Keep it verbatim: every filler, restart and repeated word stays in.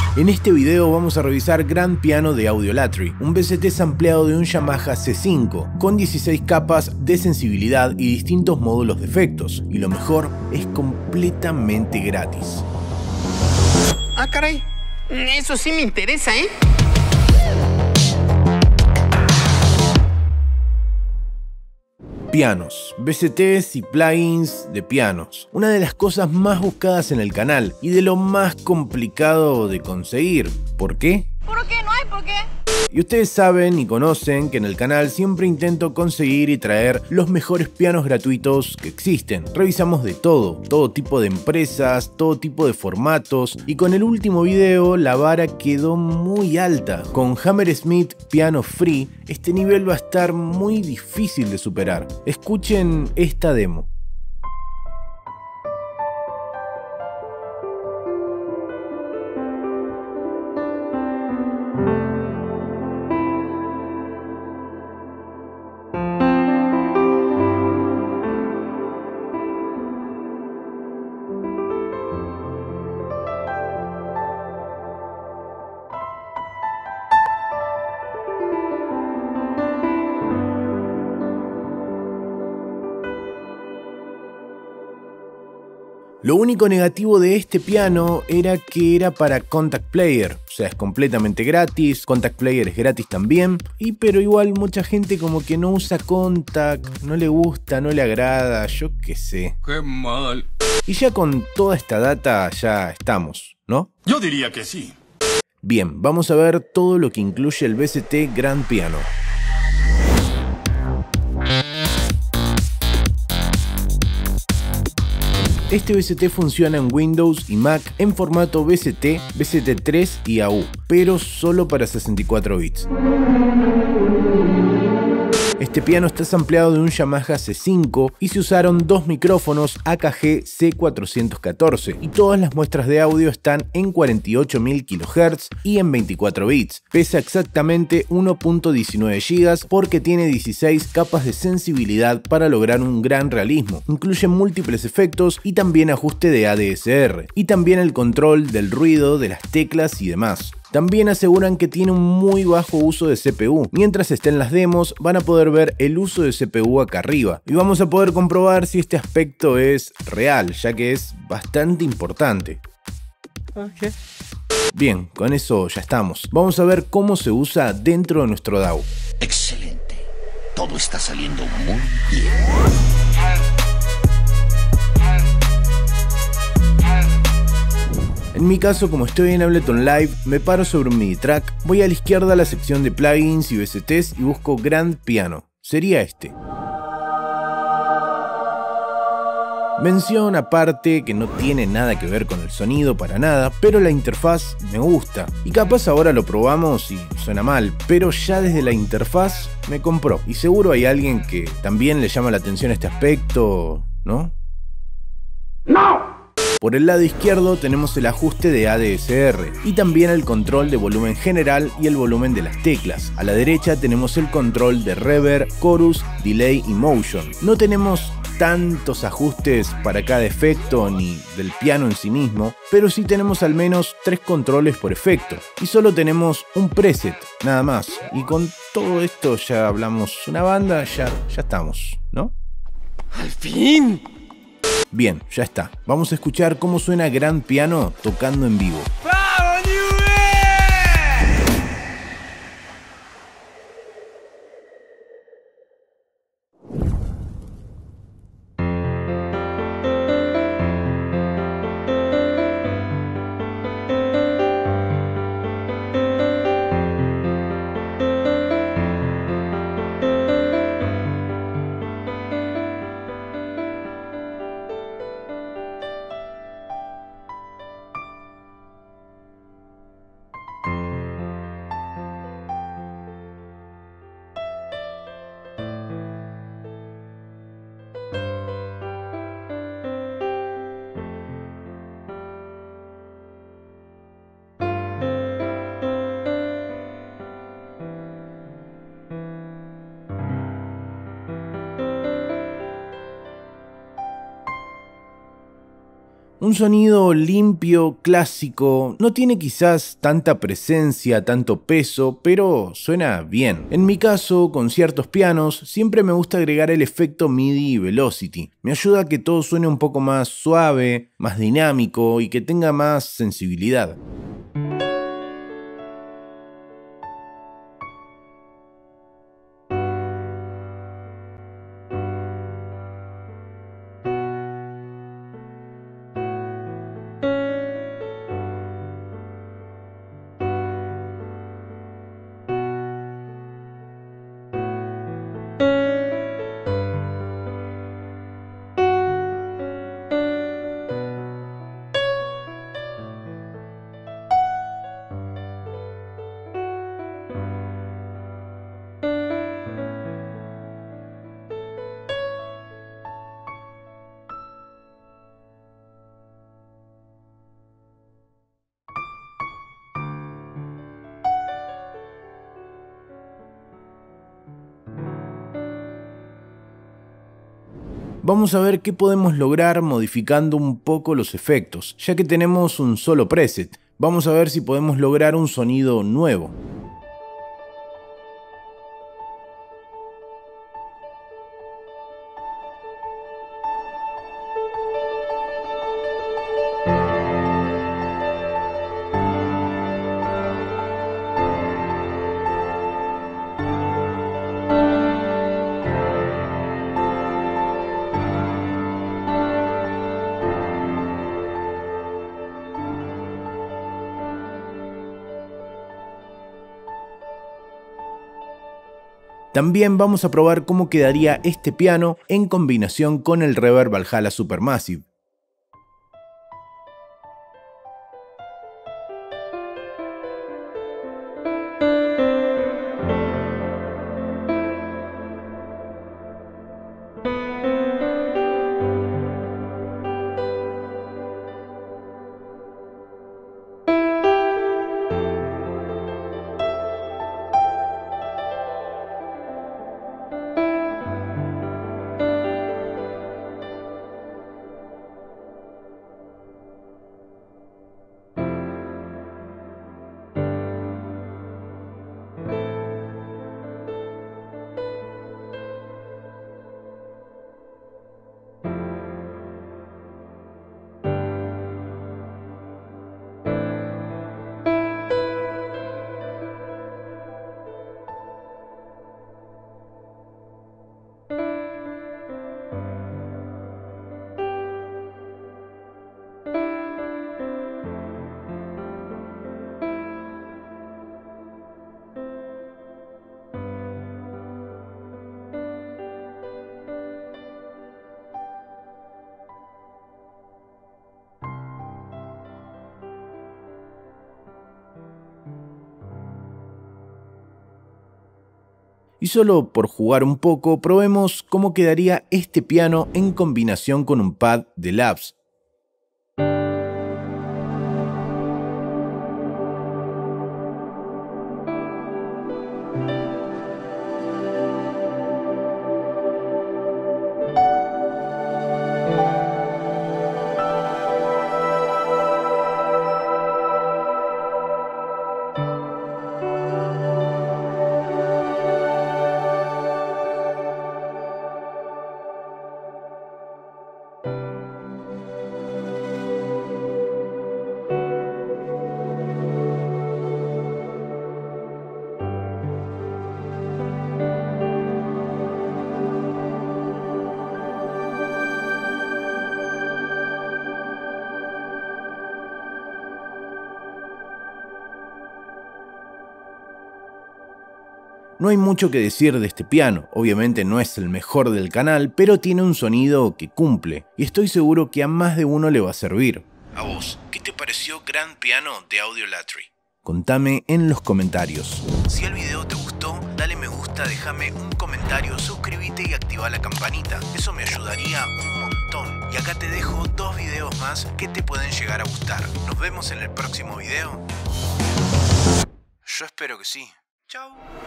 En este video vamos a revisar Grand Piano de Audiolatry, un V C T sampleado de un Yamaha C cinco, con dieciséis capas de sensibilidad y distintos módulos de efectos, y lo mejor, es completamente gratis. Ah, caray, eso sí me interesa, ¿eh? Pianos, V C Ts y plugins de pianos. Una de las cosas más buscadas en el canal y de lo más complicado de conseguir. ¿Por qué? ¿Por qué? No hay por qué. Y ustedes saben y conocen que en el canal siempre intento conseguir y traer los mejores pianos gratuitos que existen. Revisamos de todo, todo tipo de empresas, todo tipo de formatos, y con el último video la vara quedó muy alta. Con Hammersmith Piano Free, este nivel va a estar muy difícil de superar. Escuchen esta demo. Lo único negativo de este piano era que era para Contact Player, o sea, es completamente gratis, Contact Player es gratis también, y pero igual mucha gente como que no usa Contact, no le gusta, no le agrada, yo qué sé. ¡Qué mal! Y ya con toda esta data ya estamos, ¿no? Yo diría que sí. Bien, vamos a ver todo lo que incluye el V C T Grand Piano. Este V C T funciona en Windows y Mac en formato V C T, V C T tres y A U, pero solo para sesenta y cuatro bits. Este piano está sampleado de un Yamaha C cinco y se usaron dos micrófonos A K G C cuatrocientos catorce, y todas las muestras de audio están en cuarenta y ocho mil kilohertz y en veinticuatro bits. Pesa exactamente uno punto diecinueve gigas porque tiene dieciséis capas de sensibilidad para lograr un gran realismo. Incluye múltiples efectos y también ajuste de A D S R, y también el control del ruido, de las teclas y demás. También aseguran que tiene un muy bajo uso de C P U. Mientras estén las demos van a poder ver el uso de C P U acá arriba, y vamos a poder comprobar si este aspecto es real, ya que es bastante importante. Okay. Bien, con eso ya estamos. Vamos a ver cómo se usa dentro de nuestro D A W. Excelente. Todo está saliendo muy bien. En mi caso, como estoy en Ableton Live, me paro sobre un MIDI track, voy a la izquierda a la sección de plugins y V C Ts y busco Grand Piano. Sería este. Mención aparte que no tiene nada que ver con el sonido para nada, pero la interfaz me gusta. Y capaz ahora lo probamos y suena mal, pero ya desde la interfaz me compró. Y seguro hay alguien que también le llama la atención este aspecto, ¿no? ¡No! Por el lado izquierdo tenemos el ajuste de A D S R y también el control de volumen general y el volumen de las teclas. A la derecha tenemos el control de reverb, chorus, delay y motion. No tenemos tantos ajustes para cada efecto ni del piano en sí mismo, pero sí tenemos al menos tres controles por efecto y solo tenemos un preset, nada más. Y con todo esto ya hablamos una banda, ya, ya estamos, ¿no? ¡Al fin! Bien, ya está. Vamos a escuchar cómo suena Grand Piano tocando en vivo. Un sonido limpio, clásico, no tiene quizás tanta presencia, tanto peso, pero suena bien. En mi caso, con ciertos pianos, siempre me gusta agregar el efecto MIDI Velocity. Me ayuda a que todo suene un poco más suave, más dinámico y que tenga más sensibilidad. Vamos a ver qué podemos lograr modificando un poco los efectos, ya que tenemos un solo preset. Vamos a ver si podemos lograr un sonido nuevo. También vamos a probar cómo quedaría este piano en combinación con el Reverb Valhalla Supermassive. Y solo por jugar un poco, probemos cómo quedaría este piano en combinación con un pad de Labs. No hay mucho que decir de este piano, obviamente no es el mejor del canal, pero tiene un sonido que cumple, y estoy seguro que a más de uno le va a servir. ¿A vos, qué te pareció Gran Piano de Audiolatry? Contame en los comentarios. Si el video te gustó, dale me gusta, déjame un comentario, suscríbete y activa la campanita, eso me ayudaría un montón. Y acá te dejo dos videos más que te pueden llegar a gustar. Nos vemos en el próximo video. Yo espero que sí. Chao.